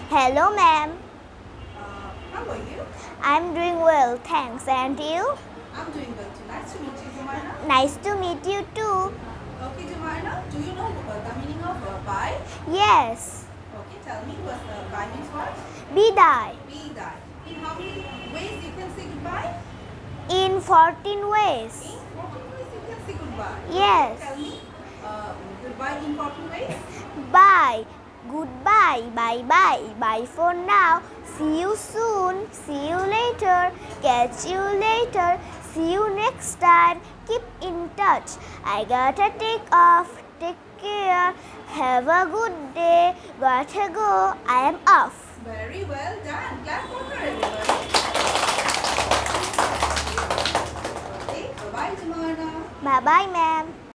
Hello, ma'am. How are you? I'm doing well, thanks. And you? I'm doing good too. Nice to meet you, Jumana. Nice to meet you too. Okay, Jumana, do you know the meaning of bye? Yes. Okay, tell me what bye means what? Bidai. Bidai. In how many ways you can say goodbye? In 14 ways. In 14 ways you can say goodbye. Yes. Okay, tell me goodbye in 14 ways. Bye. Goodbye. Bye bye. Bye for now. See you soon. See you later. Catch you later. See you next time. Keep in touch. I gotta take off. Take care. Have a good day. Gotta go. I am off. Very well done. Clap for her, everybody. Okay, bye-bye, Jumana. Bye bye, ma'am.